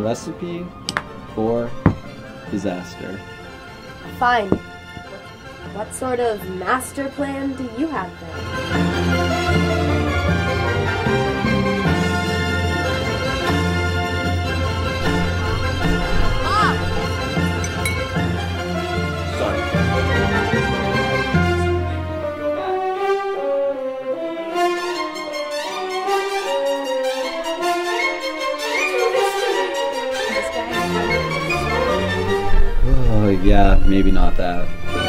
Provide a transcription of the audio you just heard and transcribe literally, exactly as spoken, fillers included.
recipe for disaster. Fine. What sort of master plan do you have then? Oh, yeah, maybe not that.